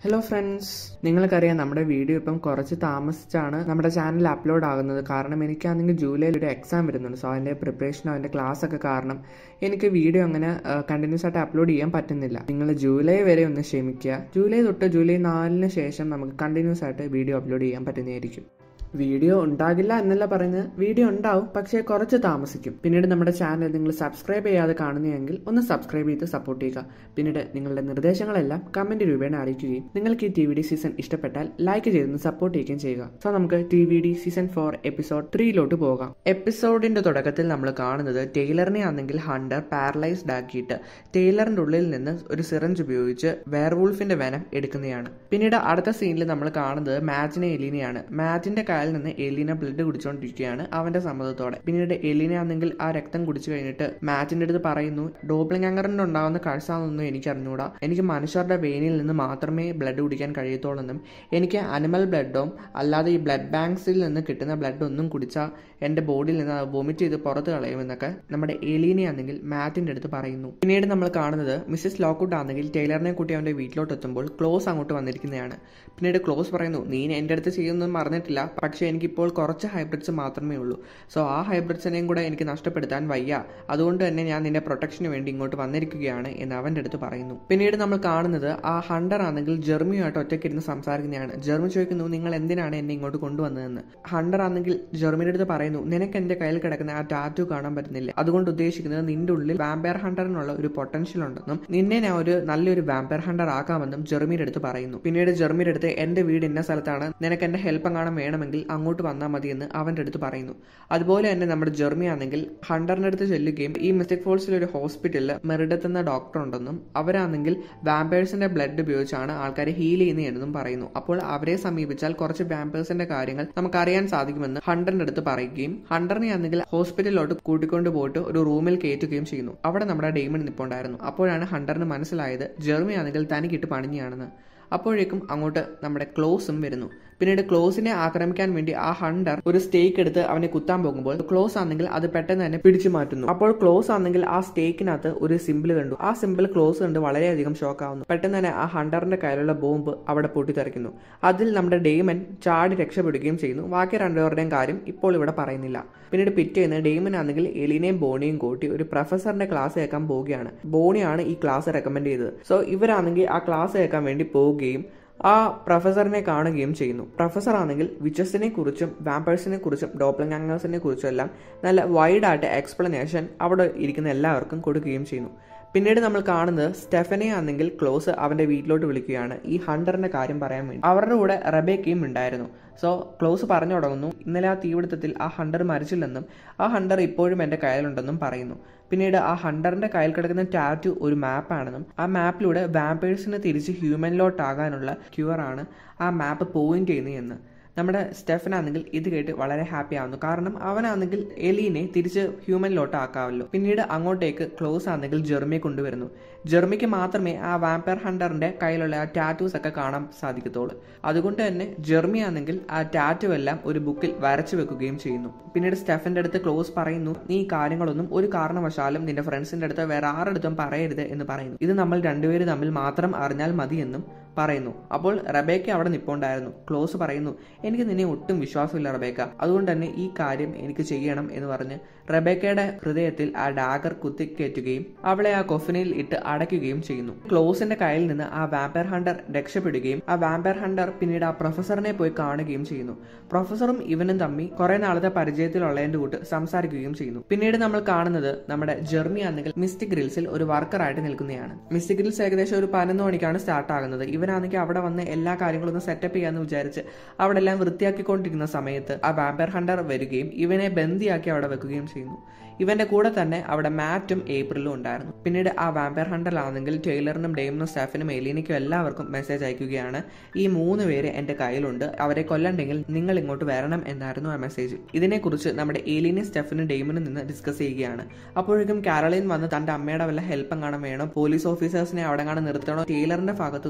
Hello friends, നിങ്ങൾക്കറിയാം നമ്മുടെ video ഇപ്പം കുറച്ച് താമസിച്ചാണ് നമ്മുടെ ചാനലിൽ അപ്ലോഡ് ആകുന്നത്. കാരണം എനിക്കാണെങ്കിൽ ജൂലൈയിൽ ഒരു എക്സാം വരുന്നുണ്ട്. സോ അതിൻ്റെ പ്രിപ്പറേഷനോ അതിൻ്റെ ക്ലാസ് ഒക്കെ കാരണം എനിക്ക് വീഡിയോ അങ്ങനെ കണ്ടിന്യൂസ് ആയിട്ട് അപ്ലോഡ് ചെയ്യാൻ പറ്റുന്നില്ല. നിങ്ങൾ ജൂലൈ വരെ ഒന്ന് ക്ഷമിക്കുക. ജൂലൈ തൊട്ട് ജൂലൈ 4 ശേഷം നമുക്ക് കണ്ടിന്യൂസ് ആയിട്ട് വീഡിയോ അപ്ലോഡ് ചെയ്യാൻ പറ്റുന്നതായിരിക്കും. വീഡിയോ ഉണ്ടാകില്ല എന്നല്ല പറയുന്നത്, വീഡിയോ ഉണ്ടാവും, പക്ഷേ കുറച്ച് താമസിക്കും. പിന്നീട് നമ്മുടെ ചാനൽ നിങ്ങൾ സബ്സ്ക്രൈബ് ചെയ്യാതെ കാണുന്നതെങ്കിൽ ഒന്ന് സബ്സ്ക്രൈബ് ചെയ്ത് സപ്പോർട്ട് ചെയ്യുക. പിന്നീട് നിങ്ങളുടെ നിർദ്ദേശങ്ങളെല്ലാം കമന്റ് രൂപേണ അറിയിക്കുകയും നിങ്ങൾക്ക് ഈ TVD സീസൺ ഇഷ്ടപ്പെട്ടാൽ ലൈക്ക് ചെയ്തൊന്ന് സപ്പോർട്ട് ചെയ്യുകയും ചെയ്യുക. സോ നമുക്ക് TVD സീസൺ 4 എപ്പിസോഡ് 3 പോകാം. എപ്പിസോഡിന്റെ തുടക്കത്തിൽ നമ്മൾ കാണുന്നത് ടൈലറിനെ ആണെങ്കിൽ ഹണ്ടർ പാരലൈസ്ഡ് ആക്കിയിട്ട് ടൈലറിന്റെ ഉള്ളിൽ നിന്ന് ഒരു സിറഞ്ച് ഉപയോഗിച്ച് വെയർവൂൾഫിന്റെ വെനം എടുക്കുന്നതാണ്. പിന്നീട് അടുത്ത സീനിൽ നമ്മൾ കാണുന്നത് മാറ്റിനെ എലീനയാണ്. മാറ്റിന്റെ കാലിൽ നിന്ന് എലീന ബ്ലഡ് കുടിച്ചുകൊണ്ടിരിക്കുകയാണ് അവന്റെ സമ്മതത്തോടെ. പിന്നീട് എലീന ആണെങ്കിൽ ആ രക്തം കുടിച്ചു കഴിഞ്ഞിട്ട് മാറ്റിന്റെ അടുത്ത് പറയുന്നു, ഡോപ്ലിംഗറിന് ഉണ്ടാകുന്ന കാഴ്ചയൊന്നും എനിക്ക് അറിഞ്ഞൂടാ, എനിക്ക് മനുഷ്യരുടെ വെയിനിൽ നിന്ന് മാത്രമേ ബ്ലഡ് കുടിക്കാൻ കഴിയത്തുള്ളെന്നും എനിക്ക് അനിമൽ ബ്ലഡോ അല്ലാതെ ഈ ബ്ലഡ് ബാങ്ക്സിൽ നിന്ന് കിട്ടുന്ന ബ്ലഡ് ഒന്നും കുടിച്ചാൽ എന്റെ ബോഡിയിൽ നിന്ന് വൊമിറ്റ് ചെയ്ത് പുറത്ത് കളയുമെന്നൊക്കെ നമ്മുടെ എലീനയാണെങ്കിൽ മാറ്റിന്റെ അടുത്ത് പറയുന്നു. പിന്നീട് നമ്മൾ കാണുന്നത് മിസ്സിസ് ലോക്ക്വുഡ് ആണെങ്കിൽ ടൈലറിനെ കൂട്ടി അവന്റെ വീട്ടിലോട്ട് എത്തുമ്പോൾ ക്ലോസ് അങ്ങോട്ട് വന്നിരിക്കുന്നതാണ്. പിന്നീട് ക്ലോസ് പറയുന്നു, നീ എന്റെ അടുത്ത് ചെയ്യുന്നൊന്നും മറന്നിട്ടില്ല, പക്ഷേ എനിക്കിപ്പോൾ കുറച്ച് ഹൈബ്രിഡ്സ് മാത്രമേ ഉള്ളൂ. സോ ആ ഹൈബ്രിഡ്സിനെയും കൂടെ എനിക്ക് നഷ്ടപ്പെടുത്താൻ വയ്യ, അതുകൊണ്ട് തന്നെ ഞാൻ നിന്റെ പ്രൊട്ടക്ഷന് വേണ്ടി ഇങ്ങോട്ട് വന്നിരിക്കുകയാണ് എന്ന് അവന്റെ അടുത്ത് പറയുന്നു. പിന്നീട് നമ്മൾ കാണുന്നത് ആ ഹണ്ടർ ആണെങ്കിൽ ജെർമിയുമായിട്ട് ഒറ്റയ്ക്കിരുന്ന് സംസാരിക്കുന്നതാണ്. ജെർമി ചോദിക്കുന്നു, നിങ്ങൾ എന്തിനാണ് എന്നെ ഇങ്ങോട്ട് കൊണ്ടുവന്നതെന്ന്. ഹണ്ടർ ആണെങ്കിൽ ജെർമിയുടെ അടുത്ത് പറയുന്നു, നിനക്ക് എന്റെ കയ്യിൽ കിടക്കുന്ന ആ ടാറ്റു കാണാൻ പറ്റുന്നില്ല, അതുകൊണ്ട് ഉദ്ദേശിക്കുന്നത് നിന്റെ ഉള്ളിൽ വാമ്പയർ ഹണ്ടറിനുള്ള ഒരു പൊട്ടൻഷ്യൽ ഉണ്ടെന്നും നിന്നെ ഞാൻ ഒരു നല്ലൊരു വാമ്പയർ ഹണ്ടർ ആക്കാമെന്നും ജെർമിയുടെ അടുത്ത് പറയുന്നു. പിന്നീട് ജെർമിയുടെ അടുത്ത് എന്റെ വീട് ഇന്ന സ്ഥലത്താണ്, നിനക്ക് എന്റെ ഹെൽപ്പ് കാണാൻ വേണമെങ്കിൽ അങ്ങോട്ട് വന്നാൽ മതി എന്ന് അവന്റെ അടുത്ത് പറയുന്നു. അതുപോലെ തന്നെ നമ്മുടെ ജെർമി ആണെങ്കിൽ ഹണ്ടറിന്റെ അടുത്ത് ചെല്ലുകയും ഈ മിസ്റ്റിക് ഫോൾസിൽ ഒരു ഹോസ്പിറ്റലിൽ മെറിഡത്ത് എന്ന ഡോക്ടർ ഉണ്ടെന്നും അവരാണെങ്കിൽ വാമ്പേഴ്സിന്റെ ബ്ലഡ് ഉപയോഗിച്ചാണ് ആൾക്കാരെ ഹീൽ ചെയ്യുന്നതെന്നും പറയുന്നു. അപ്പോൾ അവരെ സമീപിച്ചാൽ കുറച്ച് വാമ്പേഴ്സിന്റെ കാര്യങ്ങൾ നമുക്ക് അറിയാൻ സാധിക്കുമെന്ന് ഹണ്ടറിന്റെ അടുത്ത് പറയുകയും ഹണ്ടറിനെ ആണെങ്കിൽ ഹോസ്പിറ്റലിലോട്ട് കൂട്ടിക്കൊണ്ടു പോയിട്ട് ഒരു റൂമിൽ കയറ്റുകയും ചെയ്യുന്നു. അവിടെ നമ്മുടെ ഡെയ്മൺ നിൽപ്പുണ്ടായിരുന്നു. അപ്പോഴാണ് ഹണ്ടറിന് മനസ്സിലായത് ജെർമി ആണെങ്കിൽ തനിക്കിട്ട് പണിഞ്ഞാണെന്ന്. അപ്പോഴേക്കും അങ്ങോട്ട് നമ്മുടെ ക്ലോസും വരുന്നു. പിന്നീട് ക്ലോസിനെ ആക്രമിക്കാൻ വേണ്ടി ആ ഹണ്ടർ ഒരു സ്റ്റേക്ക് എടുത്ത് അവനെ കുത്താൻ പോകുമ്പോൾ ക്ലോസ് ആണെങ്കിൽ അത് പെട്ടെന്ന് തന്നെ പിടിച്ചു മാറ്റുന്നു. അപ്പോൾ ക്ലോസ് ആണെങ്കിൽ ആ സ്റ്റേക്കിനകത്ത് ഒരു സിമ്പിൾ കണ്ടു. ആ സിമ്പിൾ ക്ലോസ് കണ്ട് വളരെയധികം ഷോക്ക് ആവുന്നു. പെട്ടെന്ന് തന്നെ ആ ഹണ്ടറിന്റെ കയ്യിലുള്ള ബോംബ് അവിടെ പൊട്ടിത്തെറിക്കുന്നു. അതിൽ നമ്മുടെ ഡെയ്മൺ ചാടി രക്ഷപ്പെടുകയും ചെയ്യുന്നു. ബാക്കി രണ്ടുപേരുടെയും കാര്യം ഇപ്പോൾ ഇവിടെ പറയുന്നില്ല. പിന്നീട് പിറ്റേന്ന് ഡെയ്മൺ ആണെങ്കിൽ എലിനെയും ബോണിയും കൂട്ടി ഒരു പ്രൊഫസറിന്റെ ക്ലാസ് കേൾക്കാൻ പോവുകയാണ്. ബോണിയാണ് ഈ ക്ലാസ് റെക്കമെൻഡ് ചെയ്തത്. സോ ഇവരാണെങ്കിൽ ആ ക്ലാസ് കേൾക്കാൻ വേണ്ടി പോവുകയും ആ പ്രൊഫസറിനെ കാണുകയും ചെയ്യുന്നു. പ്രൊഫസർ ആണെങ്കിൽ വിച്ചസിനെ കുറിച്ചും വാമ്പേഴ്സിനെ കുറിച്ചും ഡോപ്ലിംഗേഴ്സിനെ കുറിച്ചും എല്ലാം നല്ല വൈഡായിട്ട് എക്സ്പ്ലനേഷൻ അവിടെ ഇരിക്കുന്ന എല്ലാവർക്കും കൊടുക്കുകയും ചെയ്യുന്നു. പിന്നീട് നമ്മൾ കാണുന്നത് സ്റ്റെഫനെ ആണെങ്കിൽ ക്ലോസ് അവന്റെ വീട്ടിലോട്ട് വിളിക്കുകയാണ് ഈ ഹണ്ടറിന്റെ കാര്യം പറയാൻ വേണ്ടി. അവരുടെ കൂടെ റെബേക്കയും ഉണ്ടായിരുന്നു. സോ ക്ലോസ് പറഞ്ഞു തുടങ്ങുന്നു, ഇന്നലെ ആ തീപിടുത്തത്തിൽ ആ ഹണ്ടർ മരിച്ചില്ലെന്നും ആ ഹണ്ടർ ഇപ്പോഴും എന്റെ കയ്യിലുണ്ടെന്നും പറയുന്നു. പിന്നീട് ആ ഹണ്ടറിന്റെ കയ്യിൽ കിടക്കുന്ന ടാറ്റു ഒരു മാപ്പാണെന്നും ആ മാപ്പിലൂടെ വാമ്പേഴ്സിന് തിരിച്ച് ഹ്യൂമനിലോട്ടാകാനുള്ള ക്യൂറാണ് ആ മാപ്പ് പോയിന്റ് ചെയ്യുന്നതെന്ന്. നമ്മുടെ സ്റ്റെഫനാണെങ്കിൽ ഇത് കേട്ട് വളരെ ഹാപ്പി ആവുന്നു. കാരണം അവനാണെങ്കിൽ എലീനെ തിരിച്ച് ഹ്യൂമനിലോട്ട് ആക്കാമല്ലോ. പിന്നീട് അങ്ങോട്ടേക്ക് ക്ലോസ് ആണെങ്കിൽ ജെർമിയെ കൊണ്ടുവരുന്നു. ജെർമിക്ക് മാത്രമേ ആ വാമ്പയർ ഹണ്ടറിന്റെ കയ്യിലുള്ള ആ ടാറ്റൂസ് ഒക്കെ കാണാൻ സാധിക്കത്തുള്ളൂ. അതുകൊണ്ട് തന്നെ ജെർമി ആണെങ്കിൽ ആ ടാറ്റു എല്ലാം ഒരു ബുക്കിൽ വരച്ചു വെക്കുകയും ചെയ്യുന്നു. പിന്നീട് സ്റ്റെഫന്റെ അടുത്ത് ക്ലോസ് പറയുന്നു, നീ ഈ കാര്യങ്ങളൊന്നും ഒരു കാരണവശാലും നിന്റെ ഫ്രണ്ട്സിന്റെ അടുത്ത് വേറെ ആരുടെ പറയരുത് എന്ന് പറയുന്നു. ഇത് നമ്മൾ രണ്ടുപേര് തമ്മിൽ മാത്രം അറിഞ്ഞാൽ മതി എന്നും പറയുന്നു. അപ്പോൾ റബേക്ക അവിടെ നിൽപ്പുണ്ടായിരുന്നു. ക്ലോസ് പറയുന്നു, എനിക്ക് നിന്നെ ഒട്ടും വിശ്വാസമില്ല റബേക്ക, അതുകൊണ്ട് തന്നെ ഈ കാര്യം എനിക്ക് ചെയ്യണം എന്ന് പറഞ്ഞ് റബേക്കയുടെ ഹൃദയത്തിൽ ആ ഡാഗർ കുത്തിക്കയറ്റുകയും അവളെ ആ കൊഫിനിൽ ഇട്ട് അടയ്ക്കുകയും ചെയ്യുന്നു. ക്ലോസിന്റെ കയ്യിൽ നിന്ന് ആ വാമ്പയർ ഹണ്ടർ രക്ഷപ്പെടുകയും ആ വാമ്പയർ ഹണ്ടർ പിന്നീട് ആ പ്രൊഫസറിനെ പോയി കാണുകയും ചെയ്യുന്നു. പ്രൊഫസറും ഇവനും തമ്മിൽ കുറെ നാളത്തെ പരിചയത്തിലുള്ളതിന്റെ കൂട്ട് സംസാരിക്കുകയും ചെയ്യുന്നു. പിന്നീട് നമ്മൾ കാണുന്നത് നമ്മുടെ ജെർമി ആണെങ്കിൽ മിസ്റ്റിക് ഗ്രിൽസിൽ ഒരു വർക്കറായിട്ട് നിൽക്കുന്നതാണ്. മിസ്റ്റിക് ഗ്രിൽസ് ഏകദേശം ഒരു 11 മണിക്കാണ് സ്റ്റാർട്ട് ആകുന്നത്. ഇവനാണെങ്കിൽ അവിടെ വന്ന് എല്ലാ കാര്യങ്ങളും സെറ്റപ്പ് ചെയ്യാന്ന് വിചാരിച്ച് അവിടെ എല്ലാം വൃത്തിയാക്കിക്കൊണ്ടിരിക്കുന്ന സമയത്ത് ആ വാമ്പയർ ഹണ്ടർ വരികയും ഇവനെ ബന്ദിയാക്കി അവിടെ വെക്കുകയും ചെയ്യുന്നു. ഇവന്റെ കൂടെ തന്നെ അവിടെ മാറ്റും ഏപ്രിലും ഉണ്ടായിരുന്നു. പിന്നീട് ആ വാമ്പയർ ഹണ്ടറിലാണെങ്കിൽ ടൈലറിനും ഡെയ്മനും സ്റ്റെഫനും എലീനയ്ക്കും എല്ലാവർക്കും മെസ്സേജ് അയക്കുകയാണ്, ഈ 3 പേര് എന്റെ കയ്യിലുണ്ട്, അവരെ കൊല്ലണ്ടെങ്കിൽ നിങ്ങൾ ഇങ്ങോട്ട് വരണം എന്നായിരുന്നു ആ മെസ്സേജ്. ഇതിനെക്കുറിച്ച് നമ്മുടെ എലീനെ സ്റ്റെഫനും ഡെയ്മനും നിന്ന് ഡിസ്കസ് ചെയ്യുകയാണ്. അപ്പോഴേക്കും കാരോളിൻ വന്ന് തന്റെ അമ്മയുടെ വല്ല ഹെൽപ്പ് കാണാൻ വേണം, പോലീസ് ഓഫീസേഴ്സിനെ അവിടെ കാണാൻ നിർത്തണോ, ടൈലറിന്റെ ഭാഗത്തുനിന്ന് ഹെൽപ്പ്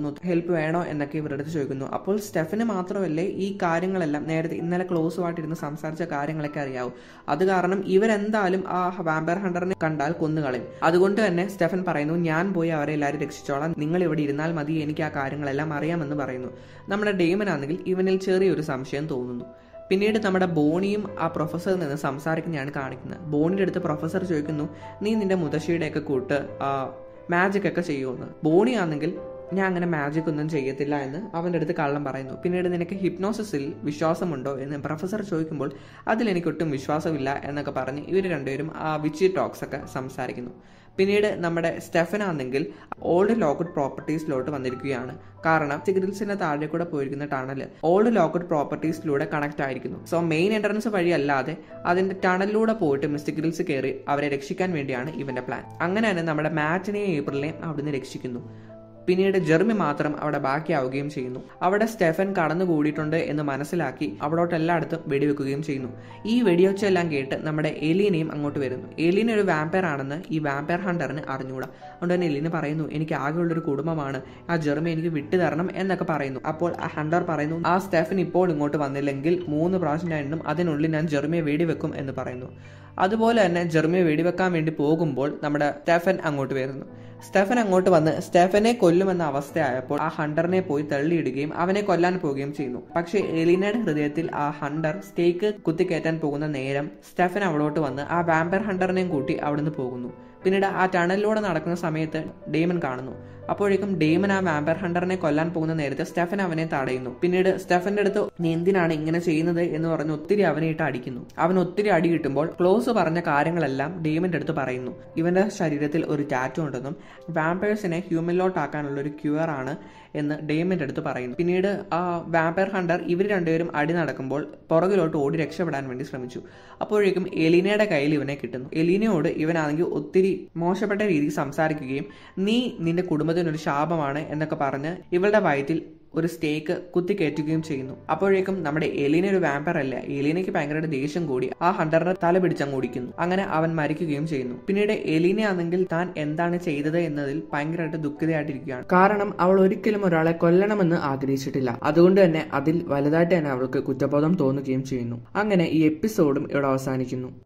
ഹെൽപ്പ് വേണോ എന്നൊക്കെ ഇവരുടെ അടുത്ത് ചോദിക്കുന്നു. അപ്പോൾ സ്റ്റെഫന് മാത്രമല്ലേ ഈ കാര്യങ്ങളെല്ലാം നേരത്തെ ഇന്നലെ ക്ലോസുമായിട്ടിരുന്ന് സംസാരിച്ച കാര്യങ്ങളൊക്കെ അറിയാവൂ. അത് കാരണം ഇവരെന്തായാലും ആ വാമ്പയർ ഹണ്ടറിനെ കണ്ടാൽ കൊന്നുകളയും. അതുകൊണ്ട് തന്നെ സ്റ്റെഫൻ പറയുന്നു, ഞാൻ പോയി അവരെ എല്ലാവരും രക്ഷിച്ചോളാം, നിങ്ങൾ ഇവിടെ ഇരുന്നാൽ മതി, എനിക്ക് ആ കാര്യങ്ങളെല്ലാം അറിയാമെന്ന് പറയുന്നു. നമ്മുടെ ഡേമൻ ആണെങ്കിൽ ഇവനിൽ ചെറിയൊരു സംശയം തോന്നുന്നു. പിന്നീട് നമ്മുടെ ബോണിയും ആ പ്രൊഫസറിൽ നിന്ന് സംസാരിക്കുന്നതാണ് കാണിക്കുന്നത്. ബോണിയുടെ അടുത്ത് പ്രൊഫസർ ചോദിക്കുന്നു, നീ നിന്റെ മുതശ്ശിയുടെയൊക്കെ കൂട്ട് മാജിക് ഒക്കെ ചെയ്യുമെന്ന്. ബോണി ആണെങ്കിൽ ഞാൻ അങ്ങനെ മാജിക് ഒന്നും ചെയ്യത്തില്ല എന്ന് അവൻ്റെ അടുത്ത് കള്ളം പറയുന്നു. പിന്നീട് നിനക്ക് ഹിപ്നോസിസിൽ വിശ്വാസമുണ്ടോ എന്ന് പ്രൊഫസർ ചോദിക്കുമ്പോൾ അതിലെനിക്കൊട്ടും വിശ്വാസമില്ല എന്നൊക്കെ പറഞ്ഞ് ഇവർ രണ്ടുപേരും ആ വിച്ചി ടോക്സ് ഒക്കെ സംസാരിക്കുന്നു. പിന്നീട് നമ്മുടെ സ്റ്റെഫനാണെങ്കിൽ ഓൾഡ് ലോക്കഡ് പ്രോപ്പർട്ടീസിലോട്ട് വന്നിരിക്കുകയാണ്. കാരണം സിഗ്നൽസിന്റെ താഴെ കൂടെ പോയിരിക്കുന്ന ടണൽ ഓൾഡ് ലോക്കഡ് പ്രോപ്പർട്ടീസിലൂടെ കണക്ട് ആയിരിക്കുന്നു. സോ മെയിൻ എൻട്രൻസ് വഴി അല്ലാതെ അതിന്റെ ടണലിലൂടെ പോയിട്ട് മിസ്റ്റർ ഗ്രിൽസ് കയറി അവരെ രക്ഷിക്കാൻ വേണ്ടിയാണ് ഇവന്റെ പ്ലാൻ. അങ്ങനെ തന്നെ നമ്മുടെ മാറ്റിനെയും ഏപ്രിലിനെയും അവിടുന്ന് രക്ഷിക്കുന്നു. പിന്നീട് ജെർമി മാത്രം അവിടെ ബാക്കിയാവുകയും ചെയ്യുന്നു. അവിടെ സ്റ്റെഫൻ കടന്നുകൂടിയിട്ടുണ്ട് എന്ന് മനസ്സിലാക്കി അവിടോട്ട് എല്ലായിടത്തും വെടിവെക്കുകയും ചെയ്യുന്നു. ഈ വെടിവെച്ചെല്ലാം കേട്ട് നമ്മുടെ എലീനയും അങ്ങോട്ട് വരുന്നു. എലീന ഒരു വാമ്പയർ ആണെന്ന് ഈ വാമ്പയർ ഹണ്ടറിന് അറിഞ്ഞുകൂടാ. അതുകൊണ്ട് തന്നെ എലീന പറയുന്നു, എനിക്ക് ആകെയുള്ളൊരു കുടുംബമാണ്, ആ ജെർമി എനിക്ക് വിട്ടുതരണം എന്നൊക്കെ പറയുന്നു. അപ്പോൾ ആ ഹണ്ടർ പറയുന്നു, ആ സ്റ്റെഫൻ ഇപ്പോൾ ഇങ്ങോട്ട് വന്നില്ലെങ്കിൽ 3 പ്രാവശ്യം ഞാൻ എണ്ണും, അതിനുള്ളിൽ ഞാൻ ജെർമിയെ വെടിവെക്കും എന്ന് പറയുന്നു. അതുപോലെ തന്നെ ജെർമിയെ വെടിവെക്കാൻ വേണ്ടി പോകുമ്പോൾ നമ്മുടെ സ്റ്റെഫൻ അങ്ങോട്ട് വരുന്നു. സ്റ്റെഫൻ അങ്ങോട്ട് വന്ന് സ്റ്റെഫനെ കൊല്ലുമെന്ന അവസ്ഥയായപ്പോൾ ആ ഹണ്ടറിനെ പോയി തള്ളിയിടുകയും അവനെ കൊല്ലാൻ പോവുകയും ചെയ്യുന്നു. പക്ഷേ എലീനയുടെ ഹൃദയത്തിൽ ആ ഹണ്ടർ സ്റ്റേക്ക് കുത്തിക്കയറ്റാൻ പോകുന്ന നേരം സ്റ്റെഫൻ അവിടോട്ട് വന്ന് ആ വാമ്പയർ ഹണ്ടറിനെയും കൂട്ടി അവിടുന്ന് പോകുന്നു. പിന്നീട് ആ ടണലിലൂടെ നടക്കുന്ന സമയത്ത് ഡേമൻ കാണുന്നു. അപ്പോഴേക്കും ഡേമൻ ആ വാമ്പയർ ഹണ്ടറിനെ കൊല്ലാൻ പോകുന്ന നേരത്തെ സ്റ്റെഫൻ അവനെ തടയുന്നു. പിന്നീട് സ്റ്റെഫന്റെ അടുത്ത് നീ എന്തിനാണ് ഇങ്ങനെ ചെയ്യുന്നത് എന്ന് പറഞ്ഞ് ഒത്തിരി അവനെ ഇട്ട് അടിക്കുന്നു. അവൻ ഒത്തിരി അടി കിട്ടുമ്പോൾ ക്ലോസ് പറഞ്ഞ കാര്യങ്ങളെല്ലാം ഡേമന്റെ അടുത്ത് പറയുന്നു. ഇവന്റെ ശരീരത്തിൽ ഒരു ടാറ്റു ഉണ്ടെന്നും വാമ്പയേഴ്സിനെ ഹ്യൂമനിലോട്ടാക്കാനുള്ള ഒരു ക്യൂർ ആണ് എന്ന് ഡേമന്റെ അടുത്ത് പറയുന്നു. പിന്നീട് ആ വാമ്പയർ ഹണ്ടർ ഇവർ രണ്ടുപേരും അടി നടക്കുമ്പോൾ പുറകിലോട്ട് ഓടി രക്ഷപ്പെടാൻ വേണ്ടി ശ്രമിച്ചു. അപ്പോഴേക്കും എലീനയുടെ കയ്യിൽ ഇവനെ കിട്ടുന്നു. എലീനയോട് ഇവനാണെങ്കിൽ ഒത്തിരി മോശപ്പെട്ട രീതിയിൽ സംസാരിക്കുകയും നീ നിന്റെ കുടുംബത്തിനൊരു ശാപമാണ് എന്നൊക്കെ പറഞ്ഞ് ഇവളുടെ വയറ്റിൽ ഒരു സ്റ്റേക്ക് കുത്തിക്കയറ്റുകയും ചെയ്യുന്നു. അപ്പോഴേക്കും നമ്മുടെ എലീന ഒരു വാമ്പയർ അല്ല, എലീനയ്ക്ക് ഭയങ്കരമായിട്ട് ദേഷ്യം കൂടി ആ ഹണ്ടറിനെ തല പിടിച്ചങ്ങ് ഓടിക്കുന്നു. അങ്ങനെ അവൻ മരിക്കുകയും ചെയ്യുന്നു. പിന്നീട് എലീന ആണെങ്കിൽ താൻ എന്താണ് ചെയ്തത് എന്നതിൽ ഭയങ്കരമായിട്ട് ദുഃഖിതയായിട്ടിരിക്കുകയാണ്. കാരണം അവൾ ഒരിക്കലും ഒരാളെ കൊല്ലണമെന്ന് ആഗ്രഹിച്ചിട്ടില്ല. അതുകൊണ്ട് തന്നെ അതിൽ വലുതായിട്ട് തന്നെ അവൾക്ക് കുറ്റബോധം തോന്നുകയും ചെയ്യുന്നു. അങ്ങനെ ഈ എപ്പിസോഡും ഇവിടെ അവസാനിക്കുന്നു.